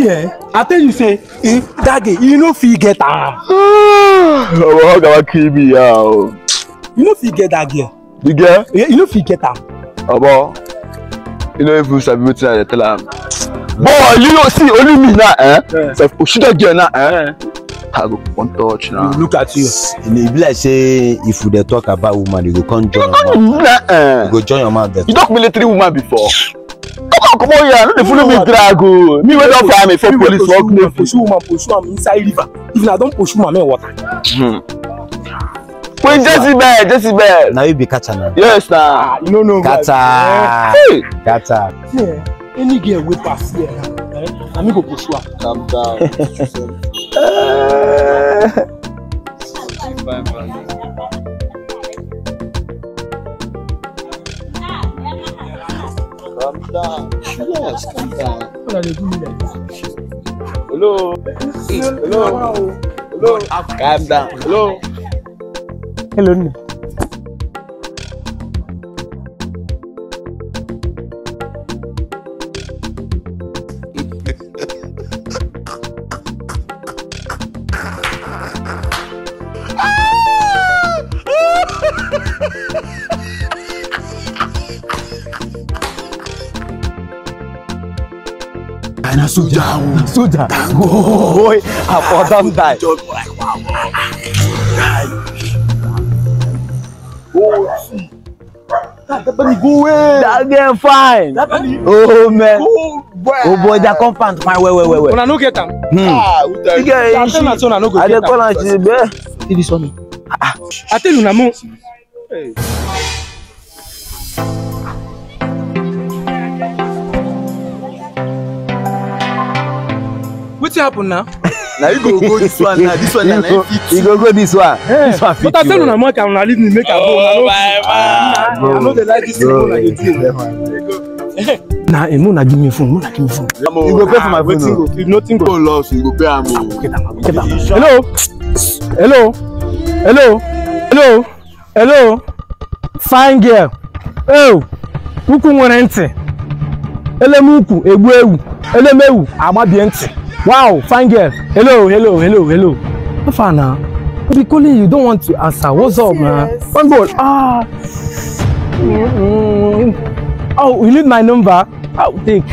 Yeah, I tell you say, that girl, you know fit get am. How can I kill me out? You know fit get that girl. The girl? Yeah, you know fit get am. Abo, you know if you sabi wetin I tell am. Boy, you know see only me now, So if she that girl now, I go one touch now. Look at you. It be like say if we talk about woman, you go come join your mouth. You go join your mouth there. You talk military woman before. Come on here, no dey follow me drag o. Me wey don fire me for police work me. Pursue woman, pursue am inside river. If na don pursue am in water. Wait, Jezebel. Now you be catcher now. Yes, nah. You don't know. Catcher. Hey. Catcher. Yeah. Any girl we pass here, I me go pursue am. Calm down. Calm down. Yes, calm down. Hello. Hello. Calm down. Hello. Hello. Na soldier. Boy, I for don die. That girl fine. Oh man. Oh boy, that compound fine. Wait. When I no get am. You get I tell you, I no go I get dey call am she be. See this one. I tell you, na mo. What happen now? Now you go this one now. This one now. You go this one. This one fit. But I tell you, na mo can leave me make I go. I know they like this thing like you do. Nah, Mona give me phone. Mona give me phone. You go pay for my phone. If nothing go. Loss, you go pay am. Hello. Fine girl. Oh, muku nwerente. Ele muku egbu ele mewu amabiente. Wow, fine girl. Hello. How far now? I be calling you, don't want to answer. What's up, man? One ball. Oh, you need my number? I'll take.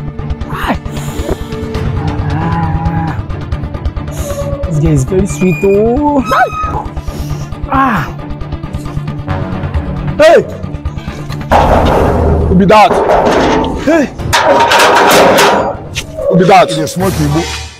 This guy is very sweet. Oh. Hey! Who be that? Hey! Who be that? It's small people.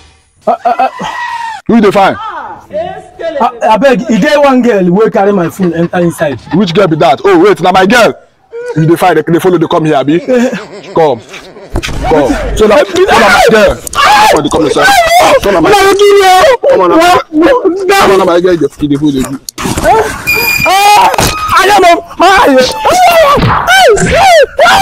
Who dey find? I beg, you get one girl who carry my phone enter inside. Which girl be that? Oh wait, now my girl. You dey find they follow they come here, abi? Come. So now my girl. Oh, they come inside. So now my girl. Come on, my girl. They fool they do.